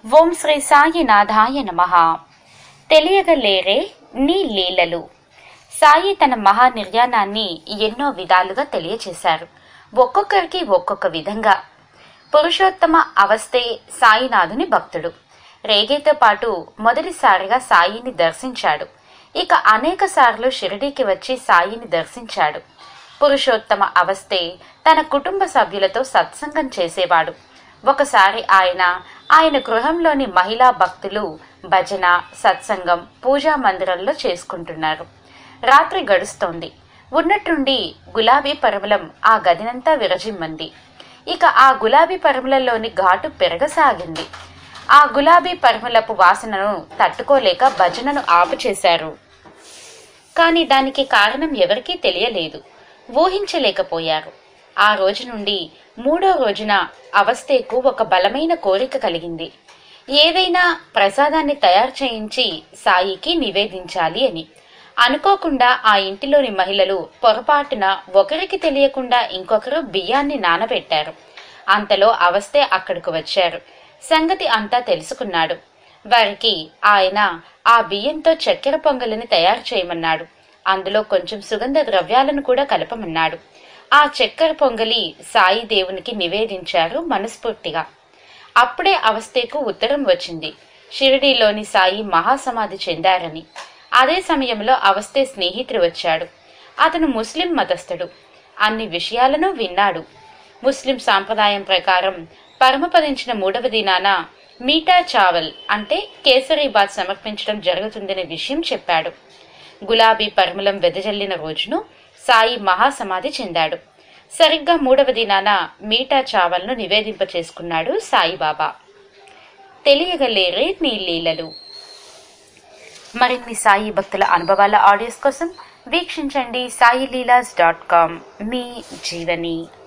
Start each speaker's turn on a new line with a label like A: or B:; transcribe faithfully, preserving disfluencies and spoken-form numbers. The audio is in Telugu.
A: ఓం శ్రీ సాయినాథాయ నమః. తెలియగలేరే నీ లీలలు. సాయి తన మహా నిర్యాణాన్ని ఎన్నో విధాలుగా తెలియచేశారు, ఒక్కొక్కరికి ఒక్కొక్క విధంగా. పురుషోత్తమ అవస్థే సాయినాథుని భక్తుడు. రేగేతో పాటు మొదటిసారిగా సాయిని దర్శించాడు. ఇక అనేక సార్లు షిరిడీకి వచ్చి సాయిని దర్శించాడు. పురుషోత్తమ అవస్థే తన కుటుంబ సభ్యులతో సత్సంగం చేసేవాడు. ఒకసారి ఆయన ఆయన గృహంలోని మహిళా భక్తులు భజన, సత్సంగం పూజా మందిరంలో చేసుకుంటున్నారు. రాత్రి గడుస్తోంది. ఉన్నట్టుండి గులాబీ పరిమళం ఆ గదినంతా విరజిమ్మంది. ఇక ఆ గులాబీ పరిమళంలోని ఘాటు పెరగసాగింది. ఆ గులాబీ పరిమళపు వాసనను తట్టుకోలేక భజనను ఆపుచేశారు. కాని దానికి కారణం ఎవరికీ తెలియలేదు, ఊహించలేకపోయారు. ఆ రోజు నుండి మూడో రోజున అవస్థేకు ఒక బలమైన కోరిక కలిగింది. ఏదైనా ప్రసాదాన్ని తయారు చేయించి సాయికి నివేదించాలి అని. అనుకోకుండా ఆ ఇంటిలోని మహిళలు పొరపాటున ఒకరికి తెలియకుండా ఇంకొకరు బియ్యాన్ని నానబెట్టారు. అంతలో అవస్థే అక్కడికి వచ్చారు. సంగతి అంతా తెలుసుకున్నాడు. వారికి ఆయన ఆ బియ్యంతో చక్కెర పొంగలిని తయారు చేయమన్నాడు. అందులో కొంచెం సుగంధ ద్రవ్యాలను కూడా కలపమన్నాడు. ఆ చక్కెర పొంగలి సాయి దేవునికి నివేదించారు మనస్ఫూర్తిగా. అప్పుడే అవస్థేకు ఉత్తరం వచ్చింది, షిరిడీలోని సాయి మహాసమాధి చెందారని. అదే సమయంలో అవస్థే స్నేహితుడు వచ్చాడు. అతను ముస్లిం మతస్థుడు. అన్ని విషయాలను విన్నాడు. ముస్లిం సాంప్రదాయం ప్రకారం పరమపదించిన మూడవ దినాన మీఠా చావల్ అంటే కేసరీబాత్ సమర్పించడం జరుగుతుందనే విషయం చెప్పాడు. గులాబీ పరిమళం వెదజల్లిన రోజును సాయి మహాసమాధి చెందాడు. సరిగ్గా మూడవ దినాన మీఠా చావల్ను నివేదింప చేసుకున్నాడు సాయిబాబా. తెలియగలేరే నీ లీలలు. మరిన్ని సాయి భక్తుల అనుభవాల ఆడియోస్ కోసం వీక్షించండి సాయి లీలాస్ డాట్ కామ్. మీ జీవని.